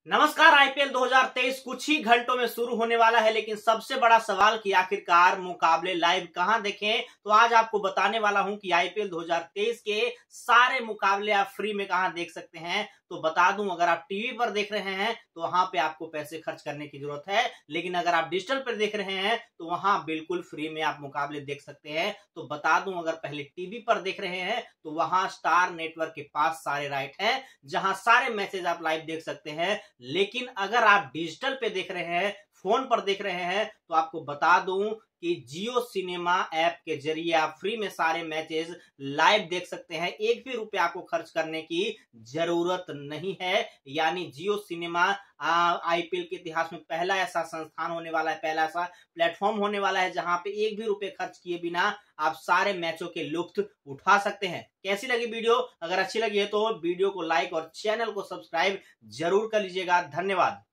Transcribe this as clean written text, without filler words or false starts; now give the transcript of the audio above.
नमस्कार। आईपीएल 2023 कुछ ही घंटों में शुरू होने वाला है, लेकिन सबसे बड़ा सवाल कि आखिरकार मुकाबले लाइव कहां देखें। तो आज आपको बताने वाला हूं कि आईपीएल 2023 के सारे मुकाबले आप फ्री में कहां देख सकते हैं। तो बता दूं, अगर आप टीवी पर देख रहे हैं तो वहां पे आपको पैसे खर्च करने की जरूरत है, लेकिन अगर आप डिजिटल पर देख रहे हैं तो वहां बिल्कुल फ्री में आप मुकाबले देख सकते हैं। तो बता दूं, अगर पहले टीवी पर देख रहे हैं तो वहां स्टार नेटवर्क के पास सारे राइट है, जहां सारे मैचेज आप लाइव देख सकते हैं। लेकिन अगर आप डिजिटल पे देख रहे हैं, फोन पर देख रहे हैं, तो आपको बता दूं कि जियो सिनेमा ऐप के जरिए आप फ्री में सारे मैचेस लाइव देख सकते हैं। एक भी रुपए आपको खर्च करने की जरूरत नहीं है। यानी जियो सिनेमा आईपीएल के इतिहास में पहला ऐसा संस्थान होने वाला है, पहला ऐसा प्लेटफॉर्म होने वाला है जहां पे एक भी रुपए खर्च किए बिना आप सारे मैचों के लुत्फ उठा सकते हैं। कैसी लगी वीडियो? अगर अच्छी लगी है तो वीडियो को लाइक और चैनल को सब्सक्राइब जरूर कर लीजिएगा। धन्यवाद।